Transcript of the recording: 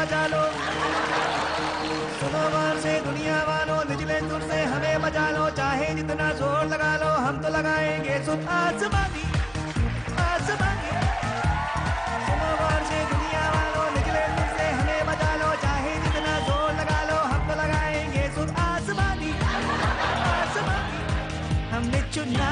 बजा लो। सुनो गौर से दुनिया वालों, निचले सुर से हमें बजा लो, चाहे जितना जोर लगा लो हम तो लगाएंगे सुर आसमानी आसमानी। सुनो गौर से दुनिया वालों, निचले सुर से हमें बजा लो, चाहे जितना जोर लगा लो हम तो लगाएंगे सुर आसमानी आसमानी। हमने चुना